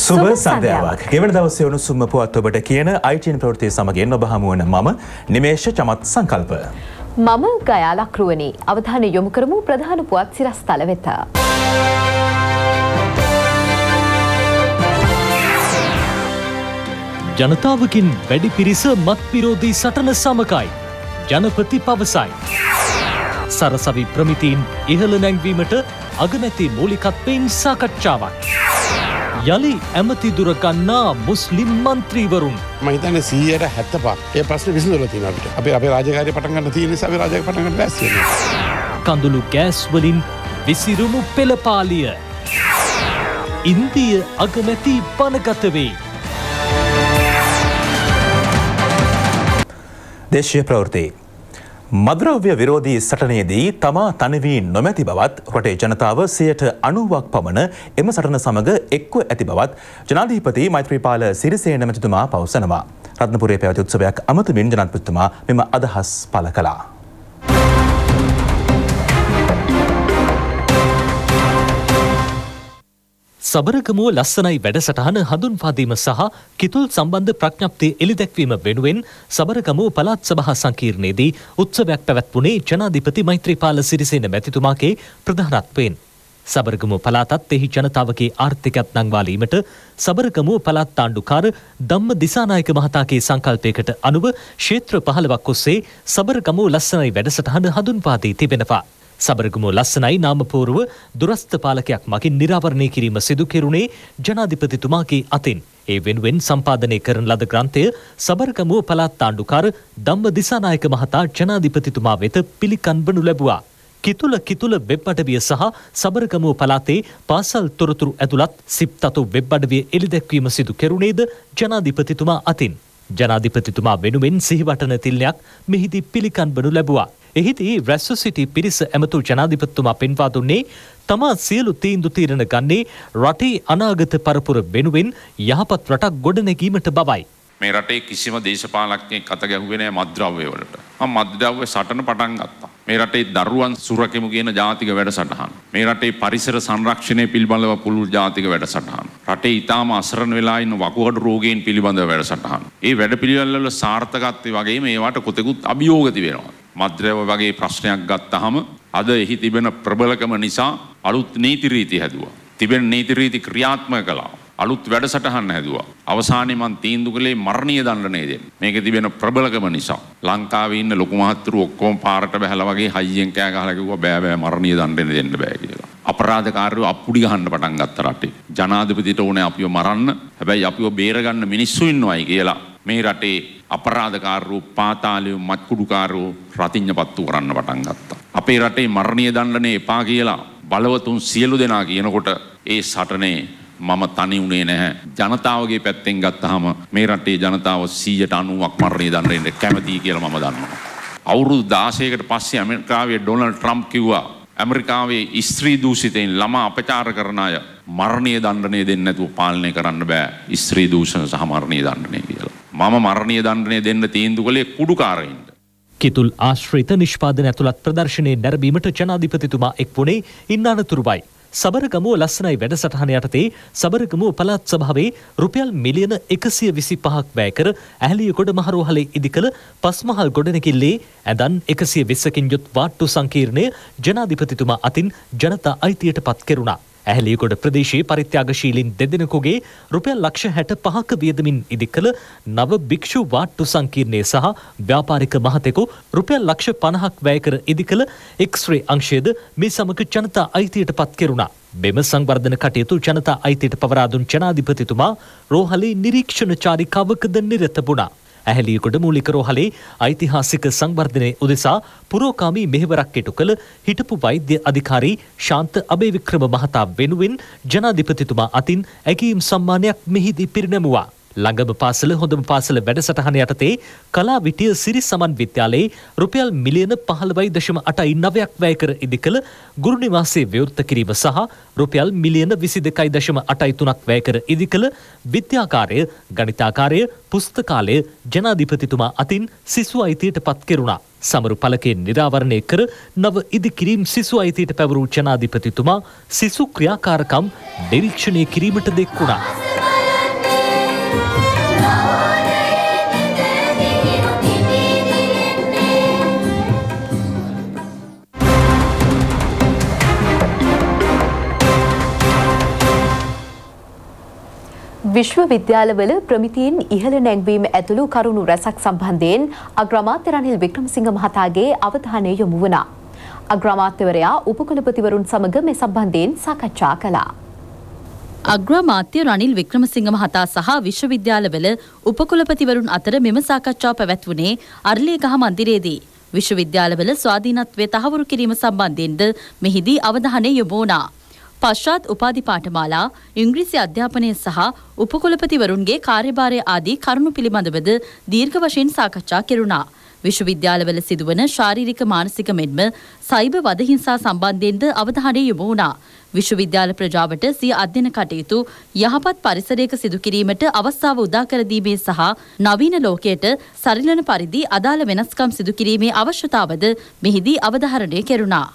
සුබ සන්ධ්‍යාවක්. ගෙවන දවසේ උණුසුම පුවත් ඔබට කියන ITN ප්‍රවෘත්ති සමගින් ඔබ හමු වන මම නිමේෂ චමත් සංකල්ප. මම ගයා ලක්රුවනි. අවධානය යොමු කරමු ප්‍රධාන පුවත් සිරස්තල වෙත. ජනතාවකින් වැඩි පිරිස මත් විරෝධී සටන සමගයි. ජනපති පවසයි. සරසවි ප්‍රමිතීන් ඉහළ නැංවීමට අගමැති මූලිකත්වයෙන් සාකච්ඡාවක්. යලි ඇමති දුර ගන්නා මුස්ලිම් මන්ත්‍රීවරුන්. මම හිතන්නේ 175 ඒ ප්‍රශ්නේ විසඳලා තියෙනවා අපිට. අපේ රාජකාරිය පටන් ගන්න තියෙන නිසා අපි රාජකාරිය පටන් ගන්න ලෑස්ති වෙනවා. කඳුළු ගෑස් වලින් විසිරුණු පෙළපාලිය. ඉන්දිය අගමැති වනගත වේ. දේශීය ප්‍රවෘත්ති. මද්‍රව්‍ය විරෝධී සටනේදී තමා තනවී නොමැති බවත් රටේ ජනතාව 90ක් පමණ එම සටන සමග එක්ව ඇති බවත් ජනාධිපති මෛත්‍රීපාල සිරිසේන මැතිතුමා පවසනවා. රත්නපුරයේ පැවති උත්සවයක් අමතමින් ජනාධිපතිතුමා මෙම අදහස් පළ කළා. සබරගමුව ලස්සනයි වැඩසටහන හඳුන්වාදීම සහ කිතුල් සම්බන්ධ ප්‍රඥප්තිය එළිදැක්වීම වෙනුවෙන් සබරගමුව පළාත් සභා සංකීර්ණයේදී උත්සවයක් පැවැත්වුණේ ජනාධිපති මෛත්‍රීපාල සිරිසේන මැතිතුමාගේ ප්‍රධානත්වයෙන්. සබරගමුව පළාතත් එහි ජනතාවගේ ආර්ථිකයත් නංවාලීමට සබරගමුව පළාත් ආණ්ඩුකාර ධම්ම දිසානායක මහතාගේ සංකල්පයකට අනුව ක්ෂේත්‍ර 15ක් ඔස්සේ සබරගමුව ලස්සනයි වැඩසටහන හඳුන්වා දී තිබෙනවා. සබරගමුව ලස්සනයි නාමපූර්ව දුරස්ථ පාලකයක් මගින් නිරාවරණය කිරීම සිදු කෙරුණේ ජනාධිපතිතුමාගේ අතින්. ඒ වෙනුවෙන් සම්පාදනය කරන ලද ග්‍රන්ථය සබරගමුව පළාත් ආණ්ඩුකාර ධම්ම දිසානායක මහතා ජනාධිපතිතුමා වෙත පිළිකන්වනු ලැබුවා. කිතුල වෙබ් අඩවිය සහ සබරගමුව පළාතේ පාසල් තොරතුරු ඇතුළත් සිප්තතු වෙබ් අඩවිය එළිදැක්වීම සිදු කෙරුණේද ජනාධිපතිතුමා අතින්. ජනාධිපතිතුමා වෙනුවෙන් සිහිවටන තිල්නයක් මෙහිදී පිළිකන්වනු ලැබුවා. එහිදී රැස්ව සිටි පිරිස ඇමතු ජනාධිපතිතුමා පෙන්වා දුන්නේ තමා සියලු තීන්දුව తీරන ගන්නේ රටේ අනාගත පරපුර වෙනුවෙන් යහපත් රටක් ගොඩනැගීමට බවයි. මේ රටේ කිසිම දේශපාලකයෙක් අත ගැහුවේ නැහැ මත්ද්‍රව්‍ය වලට. මම මත්ද්‍රව්‍ය සටන පටන් ගත්තා. මේ රටේ දරුවන් සුරකිමු කියන ජාතික වැඩසටහන. මේ රටේ පරිසර සංරක්ෂණය පිළිබඳව පුළුල් ජාතික වැඩසටහන. රටේ ඊටාම අසරණ වෙලා ඉන්න වකුගඩු රෝගීන් පිළිබඳව වැඩසටහන. මේ වැඩපිළිවෙල වල සාර්ථකත්වය වගේම ඒවට කොතෙකුත් අභියෝග තිබෙනවා. මත්ද්‍රව්‍ය වගේ ප්‍රශ්නයක් ගත්තාම අද එහි තිබෙන ප්‍රබලකම නිසා අලුත් නීති රීති හැදුවා. තිබෙන නීති රීති ක්‍රියාත්මක කළා. අලුත් වැඩසටහන් හැදුවා. අවසානයේ මන් තීන්දුව කළේ මරණීය දඬුවමය දෙන්න. මේකේ තිබෙන ප්‍රබලකම නිසා ලංකාවේ ඉන්න ලොකු මහත්තුරු ඔක්කොම පාරට බහැලා වගේ හයියෙන් කෑ ගහලා කිව්වා බෑ මරණීය දඬුවමය දෙන්න බෑ කියලා. අපරාධකාරයෝ අප්පුඩි ගහන්න පටන් ගත්ත රටේ. ජනාධිපතිට ඕනේ අපිව මරන්න. හැබැයි අපිව බේරගන්න මිනිස්සු ඉන්නවයි කියලා මේ රටේ අපරාධකාරෝ පාතාලියෝ මත්කුඩුකාරෝ රතිඤ්ඤපත්තු කරන්න පටන් ගත්තා. අපේ රටේ මරණීය දඬුවමය එපා කියලා බලවතුන් සියලු දෙනා කියනකොට ඒ සටනේ මම තනි වුණේ නැහැ. ජනතාවගේ පැත්තෙන් ගත්තාම මේ රටේ ජනතාව 90%ක් මරණීය දඬුවමට කැමතියි කියලා මම දන්නවා. අවුරුදු 16කට පස්සේ ඇමරිකාවේ ඩොනල්ඩ් ට්‍රම්ප් කිව්වා ඇමරිකාවේ ස්ත්‍රී දූෂිතයින් ළමා අපචාර කරන අය මරණීය දඬුවමය දෙන්නේ නැතුව පාලනය කරන්න බෑ. ස්ත්‍රී දූෂණ සහ මරණීය දඬුවමය කියලා. මම මරණීය දඬුවමය දෙන්න තීන්දුව කළේ කුඩුකාරයින්ට. කිතුල් ආශ්‍රිත නිෂ්පාදන ඇතුළත් ප්‍රදර්ශනයේ නැරඹීමට ජනාධිපතිතුමා එක් වුණේ ඉන් අනතුරුවයි. සබරගමුව ලස්සනයි වැඩසටහන යටතේ සබරගමුව පළාත් සභාවේ රුපියල් මිලියන 125ක් වැය කර ඇහැලියගොඩ මහරෝහලේ ඉදිකළ පස්මහල් ගොඩනැගිල්ලේ ඇඳන් 120කින් යුත් වාට්ටු සංකීර්ණය ජනාධිපතිතුමා අතින් ජනතා අයිතියට පත් කෙරුණා. ඇහැලියගොඩ ප්‍රදේශයේ පරිත්‍යාගශීලීන් දෙදෙනෙකුගේ රුපියල් ලක්ෂ 65ක වියදමින් ඉදිකළ නව භික්ෂු වාට්ටු සංකීර්ණය සහ ව්‍යාපාරික මහතෙකු රුපියල් ලක්ෂ 50ක් වැය කර ඉදිකළ එක්ස්රේ අංශයද මේ සමග ජනතා අයිතියට පත් කෙරුණා. මෙම සංවර්ධන කටයුතු ජනතා අයිතියට පවරා දුන් ජනාධිපතිතුමා රෝහලේ නිරීක්ෂණ චාරිකාවකද නිරත වුණා. ඇහැලියගොඩ මූලික රෝහලේ ඓතිහාසික සංවර්ධනය උදෙසා පුරෝගාමී මෙහෙවරක් ඉටු කළ හිටපු වෛද්‍ය අධිකාරී ශාන්ත අබේවික්‍රම මහතා වෙනුවෙන් ජනාධිපතිතුමා අතින් ඇගීම් සම්මානයක් මෙහිදී පිරිනැමුවා. ළඟම පාසල හොඳම පාසල වැඩසටහන යටතේ කලාවිටිය සිරි සමන් විද්‍යාලයේ රුපියල් මිලියන 15.89ක් වැය කර ඉදිකළ ගුරු නිවාසයේ විවෘත කිරීම සහ රුපියල් මිලියන 22.83ක් වැය කර ඉදිකළ විද්‍යාකාරය, ගණිතාකාරය, පුස්තකාලය ජනාධිපතිතුමා අතින් සිසු අයිතියට පත් කෙරුණා. සමරු පලකේ නිරාවරණය කර නව ඉදිකිරීම් සිසු අයිතියට පැවරූ ජනාධිපතිතුමා සිසු ක්‍රියාකාරකම් නිරීක්ෂණය කිරීමට දෙක් වුණා. විශ්වවිද්‍යාලවල ප්‍රමිතීන් ඉහළ නැංවීම ඇතුළු කරුණු රැසක් සම්බන්ධයෙන් අග්‍රාමාත්‍ය රනිල් වික්‍රමසිංහ මහතාගේ අවධානය යොමු වුණා. අග්‍රාමාත්‍යවරයා උපකුලපතිවරුන් සමග මේ සම්බන්ධයෙන් සාකච්ඡා කළා. අග්‍රාමාත්‍ය රනිල් වික්‍රමසිංහ මහතා සහ විශ්වවිද්‍යාලවල උපකුලපතිවරුන් අතර මෙම සාකච්ඡාව පැවැත්වුණේ අරලියගහ මන්දිරයේදී. විශ්වවිද්‍යාලවල ස්වාධීනත්වය තහවුරු කිරීම සම්බන්ධයෙන්ද මෙහිදී අවධානය යොමු වුණා. පශ්චාත් උපාධි පාඨමාලා, ඉංග්‍රීසි අධ්‍යාපනය සහ උපකුලපතිවරුන්ගේ කාර්යභාරය ආදී කරුණු පිළිබඳවද දීර්ඝ වශයෙන් සාකච්ඡා කෙරුණා. විශ්වවිද්‍යාලවල සිදුවන ශාරීරික මානසික මෙන්ම සයිබර් වද හිංසා සම්බන්ධයෙන්ද අවධානය යොමු වුණා. විශ්වවිද්‍යාල ප්‍රජාවට සිය අධ්‍යයන කටයුතු යහපත් පරිසරයක සිදු කිරීමට අවස්ථාව උදා කර දීමේ සහ නවීන ලෝකයට සරිලන පරිදි අදාළ වෙනස්කම් සිදු කිරීමේ අවශ්‍යතාවද මෙහිදී අවධාරණය කෙරුණා.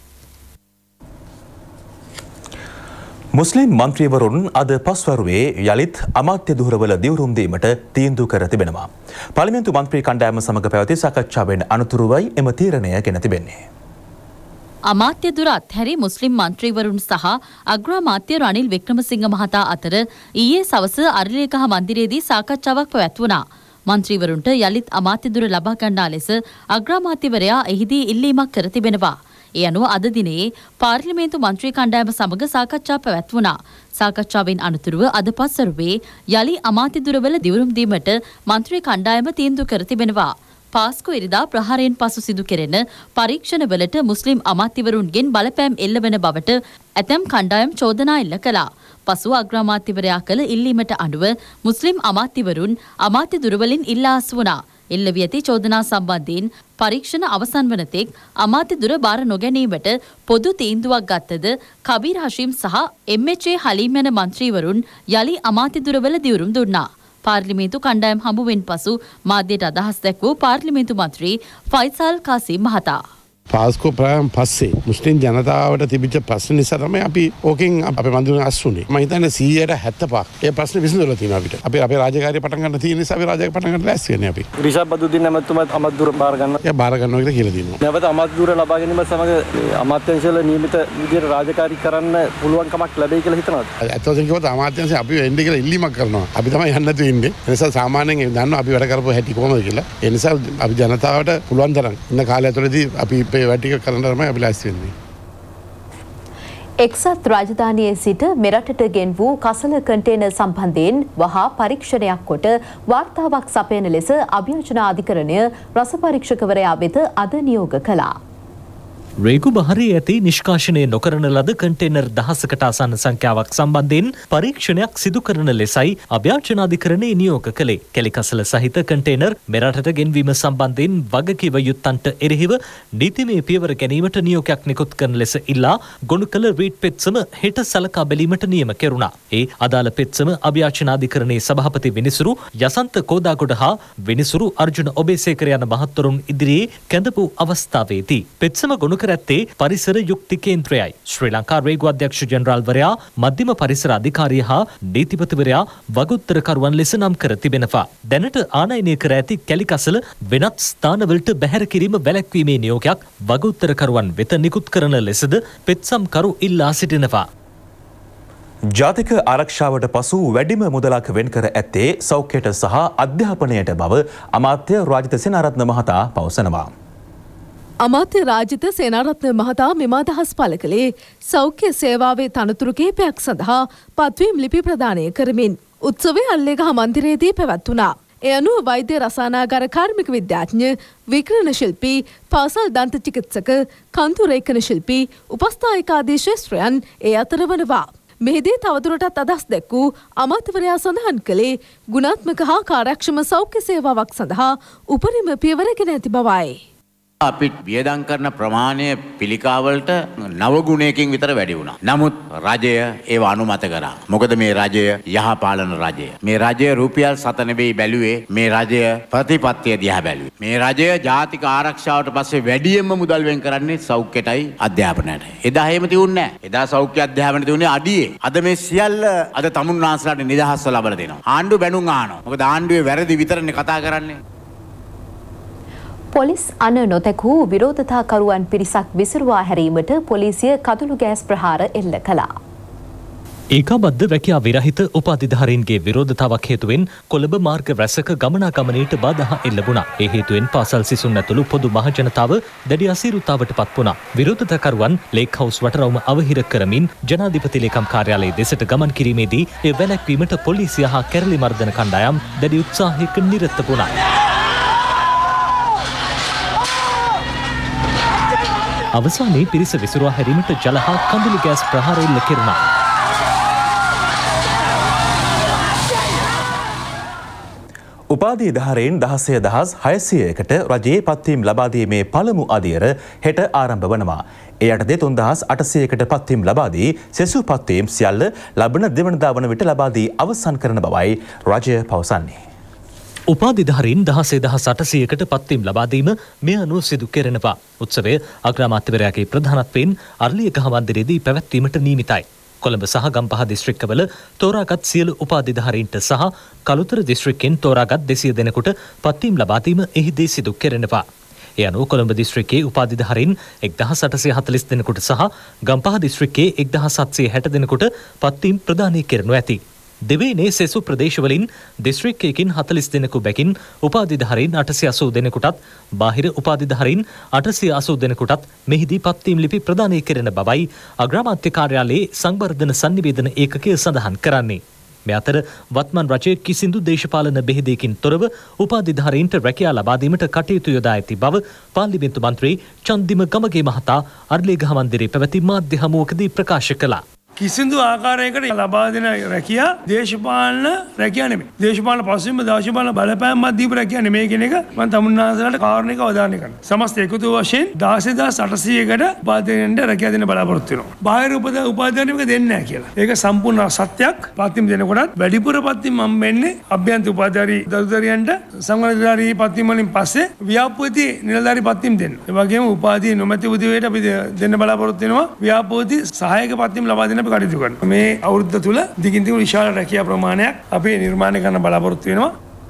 මුස්ලිම් මන්ත්‍රීවරුන් අද පස්වරුවේ යළිත් අමාත්‍ය දුරවල දිවුරුම් දීමට තීන්දුව කර තිබෙනවා. පාර්ලිමේන්තු මන්ත්‍රී කණ්ඩායම සමග පැවති සාකච්ඡාවෙන් අනතුරුවයි එම තීරණය ගෙන තිබෙන්නේ. අමාත්‍ය දුර අත්හැරි මුස්ලිම් මන්ත්‍රීවරුන් සහ අග්‍රාමාත්‍ය රනිල් වික්‍රමසිංහ මහතා අතර ඊයේ සවස අරලියගහ මන්දිරයේදී සාකච්ඡාවක් පැවැත්වුණා. මන්ත්‍රීවරුන්ට යළිත් අමාත්‍ය දුර ලබා ගන්නා ලෙස අග්‍රාමාත්‍යවරයා එහිදී ඉල්ලීමක් කර තිබෙනවා. ඒ අනුව අද දිනේ පාර්ලිමේන්තු මන්ත්‍රී කණ්ඩායම සමග සාකච්ඡා පැවැත්වුණා. සාකච්ඡාවෙන් අනතුරුව අද පස්වරුවේ යලි අමාත්‍ය දුරවල දිවුරුම් දීමට මන්ත්‍රී කණ්ඩායම තීන්දුව කර තිබෙනවා. පාස්කු ඉරිදා ප්‍රහාරයෙන් පසු සිදු කෙරෙන පරීක්ෂණවලට මුස්ලිම් අමාත්‍යවරුන්ගෙන් බලපෑම් එල්ලවන බවට ඇතැම් කණ්ඩායම් චෝදනා එල්ල කළා. පසුව අග්‍රාමාත්‍යවරයා කළ ඉල්ලීමට අනුව මුස්ලිම් අමාත්‍යවරුන් අමාත්‍ය දුරවලින් ඉල්ලා අසු වුණා. එල්ල වී ඇති චෝදනා සම්බන්ධයෙන් පරීක්ෂණ අවසන් වන තෙක් අමාත්‍ය දුර බාර නොගැනීමට පොදු තීන්දුවක් ගත්තද කබීර් හෂීම් සහ එම්.එච්.ඒ. හලීම් යන මන්ත්‍රීවරුන් යලි අමාත්‍ය දුරවල දිවුරුම් දුන්නා. පාර්ලිමේන්තු කණ්ඩායම් හමුවෙන් පසු මාධ්‍යයට අදහස් දැක්වූ පාර්ලිමේන්තු මන්ත්‍රී ෆයිසල් කාසිම් මහතා. පාස්කෝ ප්‍රායම් පස්සේ මුස්ලිම් ජනතාවට තිබිච්ච ප්‍රශ්න නිසා තමයි අපි ඕකෙන් අපේ මන්දිරෙන් අස්සුනේ. මම හිතන්නේ 175ක් ඒ ප්‍රශ්නේ විසඳලා තියෙනවා අපිට. අපේ රාජකාරිය පටන් ගන්න තියෙන නිසා අපි රාජකාරිය පටන් ගන්න ලෑස්ති වෙන්නේ අපි. රිෂබ් බදුද්දීන් නැමැතුමත් අමාත්‍යදුර බාර ගන්නවා. ඒ බාර ගන්නවා කියලා කියලා දෙනවා. නැවත අමාත්‍යදුර ලබා ගැනීම සමග අමාත්‍යංශවල නියමිත විදියට රාජකාරී කරන්න පුළුවන් කමක් ලැබෙයි කියලා හිතනවාද? ඇත්තටම කිව්වොත් අමාත්‍යංශය අපි එන්නේ කියලා ඉල්ලීමක් කරනවා. අපි තමයි යන්න නැතුව ඉන්නේ. ඒ නිසා සාමාන්‍යයෙන් දන්නවා අපි වැඩ කරපුව හැටි කොහොමද කියලා. ඒ නිසා අපි ජනතාවට පුළුවන් තරම් ඉන්න කාලය ඇතුළතදී අපි මේ වැඩ ටික කරන්න තමයි අපි ලෑස්ති වෙන්නේ. එක්සත් රාජධානියේ සිට මෙරටට ගෙන වූ කසල කන්ටේනර් සම්බන්ධයෙන් වහා පරීක්ෂණයක් කොට වාර්තාවක් සපයන ලෙස අභියෝජන අධිකරණය රස පරීක්ෂකවරයා වෙත අද නියෝග කළා. රේගු බහරේ ඇති නිෂ්කාශනය නොකරන ලද කන්ටේනර් දහසකට ආසන්න සංඛ්‍යාවක් සම්බන්ධයෙන් පරීක්ෂණයක් සිදු කරන ලෙසයි අභ්‍යාචනාධිකරණය නියෝග කළේ. කෙලිකසල සහිත කන්ටේනර් මෙරටට ගෙන්වීම සම්බන්ධයෙන් වගකීම යුත්තන්ට එරෙහිව නීතිමය පියවර ගැනීමට නියෝගයක් නිකුත් කරන ලෙස ඉල්ලා ගොනු කළ රීඩ් පෙත්සම හෙට සලකා බැලීමට නියම කෙරුණා. ඒ අදාළ පෙත්සම අභ්‍යාචනාධිකරණයේ සභාපති විනිසුරු යසන්ත කෝදාගොඩ හා විනිසුරු අර්ජුන ඔබේසේකර යන මහත්වරුන් ඉදිරියේ කැඳපු අවස්ථාවේදී පෙත්සම ගොනු ඇත්තේ පරිසර යුක්ති කේන්ද්‍රයයි. ශ්‍රී ලංකා රේගු අධ්‍යක්ෂ ජෙනරාල්වරයා මධ්‍යම පරිසර අධිකාරිය හා නීතිපතිවරයා වගඋත්තරකරුවන් ලෙස නම් කර තිබෙනවා. දැනට ආනයනය කර ඇති කැලිකසල වෙනත් ස්ථානවලට බැහැර කිරීම වැළැක්වීමේ නියෝගයක් වගඋත්තරකරුවන් වෙත නිකුත් කරන ලෙසද පෙත්සම්කරු ඉල්ලා සිටිනවා. ජාතික ආරක්ෂාවට පසු වැඩිම මුදලක් වෙන් කර ඇත්තේ සෞඛ්‍යයට සහ අධ්‍යාපනයට බව අමාත්‍ය රාජිත සේනාරත්න මහතා පවසනවා. අමාත්‍ය රාජිත සේනාරත්න මහතා මෙම අදහස් පළ කළේ සෞඛ්‍ය සේවාවේ තනතුරු කිහිපයක් සඳහා පත්වීම් ලිපි ප්‍රදානය කරමින් උත්සවය අල්ලේගහ මන්දිරයේදී පැවැත්වුණා. ඒ අනුව වෛද්‍ය රසායනාගාර කාර්මික විද්‍යාඥ, විකිරණ ශිල්පී, පාසල් දන්ත චිකිත්සක, කන්තු රේඛන ශිල්පී, උපස්ථායක ආදී ශාස්ත්‍රයන් ඒ අතර වනවා. මෙහිදී තවදුරටත් අදහස් දැක්වූ අමාත්‍යවරයා සඳහන් කළේ ගුණාත්මක හා කාර්යක්ෂම සෞඛ්‍ය සේවාවක් සඳහා උපරිම පියවර ගෙන ඇති බවයි. අපි වියදම් කරන ප්‍රමාණය පිළිකාවලට 9 ගුණයකින් විතර වැඩි වුණා. නමුත් රජය ඒව අනුමත කරා. මොකද මේ රජය යහපාලන රජය. මේ රජය රුපියල් 7 නෙවෙයි බැලුවේ. මේ රජය ප්‍රතිපත්තිය දිහා බැලුවේ. මේ රජය ජාතික ආරක්ෂාවට පස්සේ වැඩියෙන්ම මුදල් වෙන් කරන්නේ සෞඛ්‍යයටයි අධ්‍යාපනයටයි. එදා එහෙම තියුන්නේ නැහැ. එදා සෞඛ්‍ය අධ්‍යාපනය තියුනේ අඩියේ. අද මේ සියල්ල අද තමුන්නාන්සලාට නිදහස්ව ලබා දෙනවා. ආණ්ඩුව බැනුම් අහනවා. මොකද ආණ්ඩුවේ වැරදි විතරනේ කතා කරන්නේ. පොලිස් අන නොතැකූ විරෝධතාකරුවන් පිරිසක් විසිරුවා හැරීමට පොලිසිය කඳුළු ගෑස් ප්‍රහාර එල්ල කළා. ඒකාබද්ධ රැකියා විරහිත උපාධිධාරීන්ගේ විරෝධතාවක් හේතුවෙන් කොළඹ මාර්ග රැසක ගමනාගමනයට බාධා එල්ල වුණා. ඒ හේතුවෙන් පාසල් සිසුන් ඇතුළු පොදු මහජනතාව දැඩි අසීරුතාවට පත් වුණා. විරෝධතාකරුවන් ලේක් හවුස් වටරවුම අවහිර කරමින් ජනාධිපති ලේකම් කාර්යාලයේ දෙසට ගමන් කිරීමේදී ඒ වැළැක්වීමට පොලිසිය හා කැරළි මර්දන කණ්ඩායම් දැඩි උත්සාහයක නිරත වුණා. අවසානයේ පිරිස විසිරුවා හැරීමට ජල හා කඳුළු ගෑස් ප්‍රහාර එල්ල කෙරුණා. උපාධිධාරීන් 16,600කට රජයේ පත්වීම් ලබා දීමේ පළමු අදියර හෙට ආරම්භ වනවා. ඒ යටතේ 3,800කට පත්වීම් ලබා දී සෙසු පත්වීම් සියල්ල ලබන දෙවනදා වන විට ලබා දී අවසන් කරන බවයි රජය පවසන්නේ. උපාධිධාරීන් 16,800කට පත්වීම් ලබා දීම මේ අනුව සිදු කෙරෙනවා. උත්සවය අග්‍රාමාත්‍යවරයාගේ ප්‍රධානත්වයෙන් අරලියගහ මන්දිරයේදී පැවැත්වීමට නියමිතයි. කොළඹ සහ ගම්පහ දිස්ත්‍රික්කවල තෝරාගත් සියලු උපාධිධාරීන්ට සහ කළුතර දිස්ත්‍රික්කෙන් තෝරාගත් 200 දෙනෙකුට පත්වීම් ලබා දීම එහිදී සිදු කෙරෙනවා. ඒ අනුව කොළඹ දිස්ත්‍රික්කයේ උපාධිධාරීන් 1,840 දෙනෙකුට සහ ගම්පහ දිස්ත්‍රික්කයේ 1,760 දෙනෙකුට පත්වීම් ප්‍රදානය කරනු ඇති. දෙවේනේ සෙසු ප්‍රදේශවලින් දිස්ත්‍රික්කයකින් 40 දෙනෙකු බැගින් උපාධිධාරීන් 880 දෙනෙකුටත් බාහිර උපාධිධාරීන් 880 දෙනෙකුටත් මෙහිදී පත්වීම් ලිපි ප්‍රදානය කෙරෙන බවයි අග්‍රාමාත්‍ය කාර්යාලයේ සංවර්ධන සංනිවේදන ඒකකය සඳහන් කරන්නේ. මේ අතර වත්මන් රජයේ කිසිදු දේශපාලන බෙහෙදයකින් තොරව උපාධිධාරීන්ට රැකියා ලබා දීමට කටයුතු යොදා ඇති බව පාර්ලිමේන්තු මන්ත්‍රී චන්දිම ගමගේ මහතා අරලියගහ මන්දිරයේ පැවති මාධ්‍ය හමුවකදී ප්‍රකාශ කළා. කිසිදු ආකාරයකට ලබා දෙන රැකියා දේශපාලන රැකියා නෙමෙයි. දේශපාලන පසුබිම දේශපාලන බලපෑමක් දීපු රැකියා නෙමෙයි කියන එක මම තමුන්නාසලට කාරණේක අවධානය කරනවා. සමස්ත එකතු වශයෙන් 16,800කට උපාධිධාරීන්ට රැකියා දෙන්න බලාපොරොත්තු වෙනවා. බාහිර උපාධිධාරීන්ට දෙන්නේ නැහැ කියලා. ඒක සම්පූර්ණ සත්‍යයක්. පත්වීම් දෙනකොටත් වැඩිපුර පත්වීම් මම වෙන්නේ අභ්‍යන්තර උපාධිධාරී දරුදරියන්ට සංවර්ධනධාරී පත්වීම් වලින් පස්සේ ව්‍යාපෘති නිලධාරී පත්වීම් දෙන්න. ඒ වගේම උපාධිය නොමැති උදවියට අපි දෙන්න බලාපොරොත්තු වෙනවා. ව්‍යාපෘති සහායක පත්වීම් ලබා දෙන්න කටයුතු කරනවා. මේ අවුරුද්ද තුල දිගින් දිගට විශාල රැකියා ප්‍රමාණයක් අපි නිර්මාණය කරන්න බලාපොරොත්තු වෙනවා.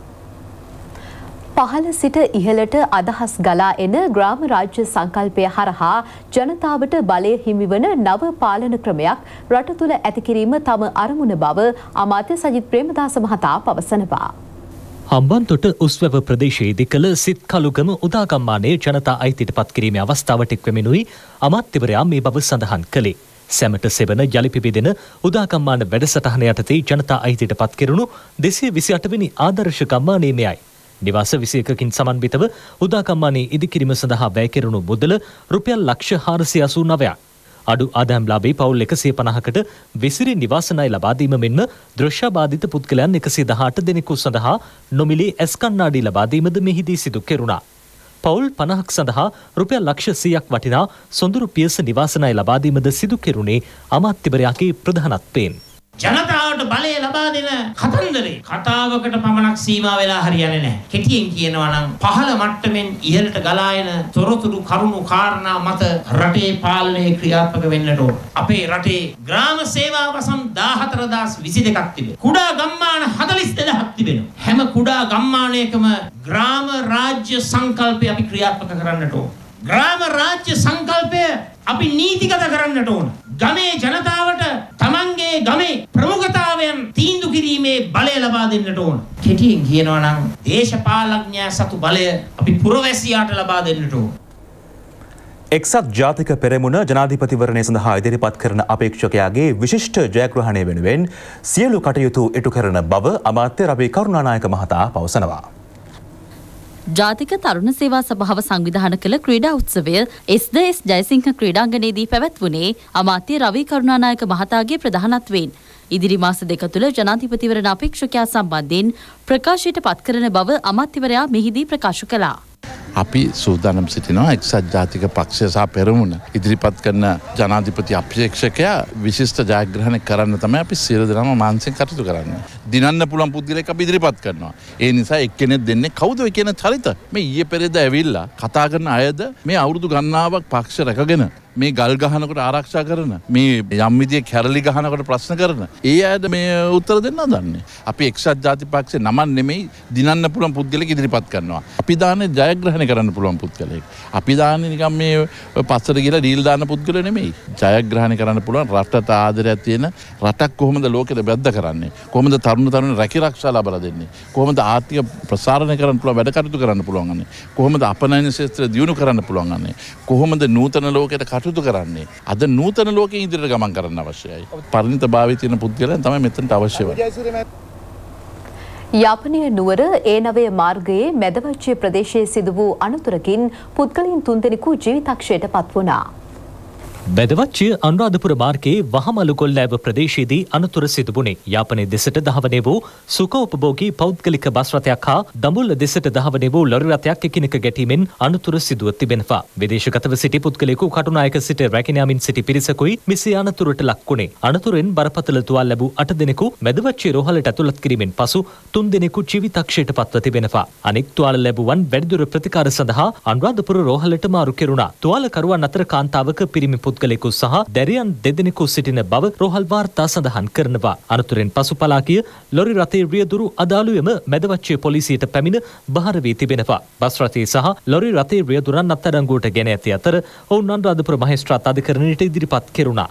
පහළ සිට ඉහළට අදහස් ගලා එන ග්‍රාම රාජ්‍ය සංකල්පය හරහා ජනතාවට බලය හිමිවන නව පාලන ක්‍රමයක් රට තුල ඇති කිරීම තම අරමුණ බව අමාත්‍ය සජිත් ප්‍රේමදාස මහතා පවසනවා. හම්බන්තොට උස්වැව ප්‍රදේශයේදී කළ සිත් කළුගම උදාගම්මානයේ ජනතා අයිතියට පත් කිරීමේ අවස්ථාවට එක්වෙමිනුයි අමාත්‍යවරයා මේ බව සඳහන් කළේ. සැමට සෙවන යළි පිබිදෙන උදාගම්මාන වැඩසටහන යටතේ ජනතා අයිතියට පත් කෙරුණු 228 වෙනි ආදර්ශ ගම්මානයේ මෙයයි. නිවාස 21කින් සමන්විතව උදාගම්මානයේ ඉදිකිරීම සඳහා වැය කෙරුණු මුදල රුපියල් ලක්ෂ 489ක්. අඩු ආදායම්ලාභී පවුල් 150කට විසිරි නිවාස ණය ලබා දීම මෙන්ම දෘශ්‍යබාධිත පුද්ගලයන් 118 දෙනෙකු සඳහා නොමිලේ ඇස් කණ්ණාඩි ලබා දීමද මෙහිදී සිදු කෙරුණා. පවුල් 50ක් සඳහා රුපියල් ලක්ෂ 100ක් වටිනා සොඳුරු පියස නිවාස ණය ලබා දීමද සිදු කෙරුණේ අමාත්‍යවරයාගේ ප්‍රධානත්වයෙන්. ජනතාවට බලය ලබා දෙන කතන්දරේ කතාවකට පමණක් සීමා වෙලා හරියන්නේ නැහැ. කෙටියෙන් කියනවා නම් පහළ මට්ටමින් ඉහළට ගලා එන තොරතුරු කරුණු කාරණා මත රටේ පාලනය ක්‍රියාත්මක වෙන්නට ඕන. අපේ රටේ ග්‍රාම සේවා වසම් 14,022ක් තිබෙනවා. කුඩා ගම්මාන 42ක් තිබෙනවා. හැම කුඩා ගම්මානයකම ග්‍රාම රාජ්‍ය සංකල්පය අපි ක්‍රියාත්මක කරන්නට ඕන. ග්‍රාම රාජ්‍ය සංකල්පය අපි නීතිගත කරන්නට ඕන. ගමේ ජනතාවට තමන්ගේ ගමේ ප්‍රමුඛතාවයන් තීන්දුව කිරීමේ බලය ලබා දෙන්නට ඕන. කෙටියෙන් කියනවා නම් දේශපාලඥයා සතු බලය අපි පුරවැසියාට ලබා දෙන්නට ඕන. එක්සත් ජාතික පෙරමුණ ජනාධිපතිවරණය සඳහා ඉදිරිපත් කරන අපේක්ෂකයාගේ විශිෂ්ට ජයග්‍රහණය වෙනුවෙන් සියලු කටයුතු ඉටු කරන බව අමාත්‍ය රවී කරුණානායක මහතා පවසනවා. ජාතික තරුණ සේවා සභාව සංවිධානය කළ ක්‍රීඩා උත්සවය එස් ජයසිංහ ක්‍රීඩාංගණයේදී පැවැත්වුණේ අමාත්‍ය රවී කරුණානායක මහතාගේ ප්‍රධානත්වයෙන්. ඉදිරි මාස දෙක තුළ ජනාධිපතිවරණ අපේක්ෂකයා සම්බන්ධයෙන් ප්‍රකාශයට පත් කරන බව අමාත්‍යවරයා මෙහිදී ප්‍රකාශ කළා. අපි සූදානම් සිටිනවා එක්සත් ජාතික පක්ෂය සහ පෙරමුණ ඉදිරිපත් කරන ජනාධිපති අපේක්ෂකයා විශිෂ්ට ජයග්‍රහණය කරන්න තමයි අපි සියලු දෙනාම මානසික කටයුතු කරන්නේ. දිනන්න පුළුවන් පුද්ගලයෙක් අපි ඉදිරිපත් කරනවා. ඒ නිසා එක්කෙනෙක් දෙන්නේ කවුද කියන චරිත මේ ඊයේ පෙරේද ඇවිල්ලා කතා කරන අයද මේ අවුරුදු ගණනාවක් පක්ෂ රැකගෙන මේ ගල් ගහනකොට ආරක්ෂා කරන මේ යම් විදිහේ කැරලි ගහනකොට ප්‍රශ්න කරන ඒ අයට මේ උත්තර දෙන්න දන්නේ. අපි එක්සත් ජාතික පක්ෂේ නමක් නෙමෙයි දිනන්න පුළුවන් පුද්ගලෙක් ඉදිරිපත් කරනවා. අපි දාන්නේ ජයග්‍රහණය කරන්න පුළුවන් පුද්ගලෙක්. අපි දාන්නේ නිකන් මේ පස්සට ගිහලා ඩීල් දාන්න පුද්ගලෙ නෙමෙයි. ජයග්‍රහණය කරන්න පුළුවන් රටට ආදරයක් තියෙන රටක් කොහොමද ලෝකෙට බැද්ද කරන්නේ? කොහොමද තරුණ රැකිරක්ෂා ලබා දෙන්නේ? කොහොමද ආර්ථික ප්‍රසාරණය කරන්න පුළුවන් වැඩ කටයුතු කරන්න පුළුවන් අනේ? කොහොමද අපනයන ක්ෂේත්‍රය දියුණු කරන්න පුළුවන් අනේ? කොහොමද නූතන ලෝකයට කටයුතු කරන්නේ? අද නූතන ලෝකයේ ඉදිරියට ගමන් කරන්න අවශ්‍යයි. පරිණත භාවයේ තියෙන පුද්ගලයන් තමයි මෙතනට අවශ්‍ය වෙන්නේ. යාපනය නුවර ඒ9 මාර්ගයේ මැදවච්චේ ප්‍රදේශයේ සිදු වූ අනතුරකින් පුද්ගලයන් 3 දෙනෙකු ජීවිතක්ෂයට පත් වුණා. බැදවච්චය අනුරාධපුර මාර්ගයේ වහමලුගොල්ලෑව ප්‍රදේශයේදී අනතුර සිදුවුණේ. යාපනයේ දෙසට දහවනේ වූ සුඛෝපභෝගී පෞද්ගලික බස් රථයක් හා දඹුල්ල දෙසට දහවනේ වූ ලොරි රථයක් එකිනෙක ගැටීමෙන් අනතුර සිදුව තිබෙනවා. විදේශගතව සිටි පුද්ගලයෙකු කටුනායක සිට රැගෙන යාමින් සිටි පිරිසකුයි මෙසේ අනතුරට ලක් වුණේ. අනතුරෙන් බරපතල තුවාල ලැබූ 8 දෙනෙකු මැදවච්චේ රෝහලට ඇතුළත් කිරීමෙන් පසු 3 දෙනෙකු ජීවිතක්ෂයට පත්ව තිබෙනවා. අනෙක් තුවාල ලැබුවන් වැඩිදුර ප්‍රතිකාර සඳහා අනුරාධපුර රෝහලට මාරු කෙරුණා. තුවාලකරුවන් අතර කාන්තාවක පිරිමි පුද්ගලයෙකු සහ දැරියන් දෙදෙනෙකු සිටින බව රෝහල් වාර්තා සඳහන් කරනවා. අනතුරෙන් පසු පලා ගිය ලොරි රථයේ රියදුරු අදාළුවම මැදවච්චේ පොලිසියට පැමිණ බහර වී තිබෙනවා. බස් රථයේ සහ ලොරි රථයේ රියදුරන් අත්අඩංගුවට ගෙන ඇති අතර ඔවුන් අනුරාධපුර මහේස්ත්‍රාත් අධිකරණයට ඉදිරිපත් කෙරුණා.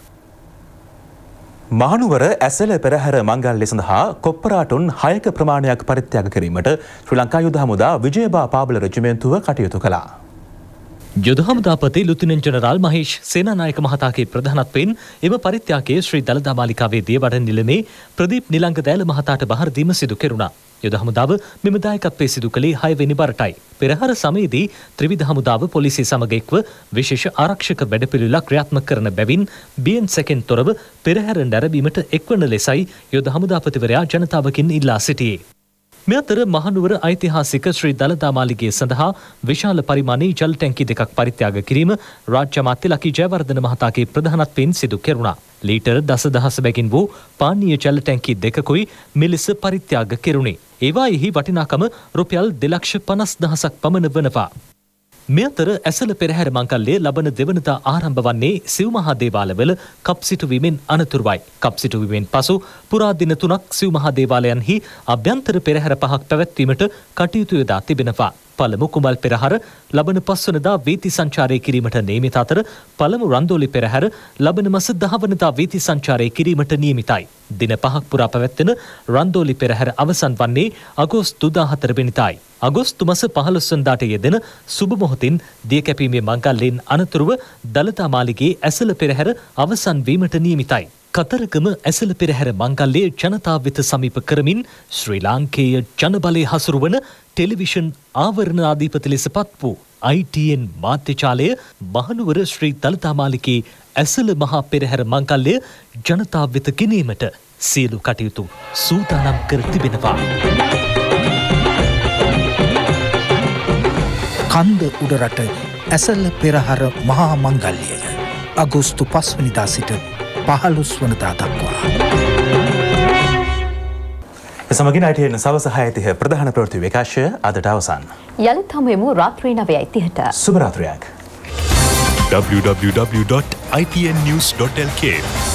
මහනුවර ඇසල පෙරහැර මංගල්‍ය සඳහා කොප්පරාටුන් 6ක ප්‍රමාණයක් පරිත්‍යාග කිරීමට ශ්‍රී ලංකා යුද හමුදා විජයබා පාබල රෙජිමෙන්තුව කටයුතු කළා. යුද හමුදාපති ලුතිනන්ට් ජනරාල් මහේෂ් සේනානායක මහතාගේ ප්‍රධානත්වයෙන් එම පරිත්‍යාගයේ ශ්‍රී දළදා මාලිකාවේ දියවඩන නිලමේ ප්‍රදීප් නිලංග දෑල මහතාට බහර දීම සිදු කෙරුණා. යුද හමුදාව මෙම දායකත්වයේ සිදු කළේ 6 වෙනි බරටයි. පෙරහර සමයේදී ත්‍රිවිධ හමුදාව පොලිසිය සමග එක්ව විශේෂ ආරක්ෂක වැඩපිළිවෙළක් ක්‍රියාත්මක කරන බැවින් බියෙන් සැකෙන් තොරව පෙරහැර නැරඹීමට එක්වන ලෙසයි යුද හමුදාපතිවරයා ජනතාවකින් ඉල්ලා සිටියේ. මේ අතර මහනුවර ඓතිහාසික ශ්‍රී දළදා මාලිගය සඳහා විශාල පරිමාණයේ ජල ටැංකි දෙකක් පරිත්‍යාග කිරීම රාජ්‍ය අමාත්‍ය ලකී ජයවර්ධන මහතාගේ ප්‍රධානත්වයෙන් සිදු කෙරුණා. ලීටර් දසදහස බැගින් වූ පානීය ජල ටැංකි දෙකකුයි මෙලෙස පරිත්‍යාග කෙරුණේ. ඒවායෙහි වටිනාකම රුපියල් 2,50,000ක් පමණ වනවා. මේ අතර ඇසල පෙරහැර මංගල්‍යය ලබන දෙවනදා ආරම්භ වන්නේ සිව් මහා දේවාලවල කප් සිටුවීමෙන් අනතුරුවයි. කප් සිටුවීමෙන් පසු පුරා දින 3ක් සිව් මහා දේවාලයන්හි අභ්‍යන්තර පෙරහැර 5ක් පැවැත්වීමට කටයුතු යොදා තිබෙනවා. පළමු කුඹල් පෙරහර ලබන 5 වනදා වීථි සංචාරය කිරීමට නියමිත අතර පළමු රන්දෝලි පෙරහැර ලබන මාස 10 වනදා වීථි සංචාරය කිරීමට නියමිතයි. දින 5ක් පුරා පැවැත්වෙන රන්දෝලි පෙරහැර අවසන් වන්නේ අගෝස්තු 14 වෙනිදායි. අගෝස්තු මාස 15 වනදාට යෙදෙන සුබ මොහොතින් දිය කැපීමේ මංගල්‍යයෙන් අනතුරුව දළදා මාලිගයේ ඇසල පෙරහැර අවසන් වීමට නියමිතයි. කතරගම ඇසල පෙරහැර මංගල්‍යයේ ජනතාව වෙත සමීප කරමින් ශ්‍රී ලාංකේය ජනබලය හසුරුවන ටෙලිවිෂන් ආවරණාධිපති ලෙස පත් වූ ITN මාධ්‍යජාලය මහනුවර ශ්‍රී දළදා මාලිගයේ ඇසල මහා පෙරහැර මංගල්‍ය ජනතාව වෙත ගෙනීමට සියලු කටයුතු සූදානම් කර තිබෙනවා. කන්ද උඩරට ඇසල පෙරහර මහා මංගල්‍යය අගෝස්තු 5 වෙනිදා සිට 15 වනදා දක්වා. සමගින් ITN සවස 6:30 ප්‍රධාන ප්‍රවෘත්ති විකාශය අදට අවසන්. යලිත් හමුවෙමු රාත්‍රී 9:30ට. සුබ රාත්‍රියක්. www.itnnews.lk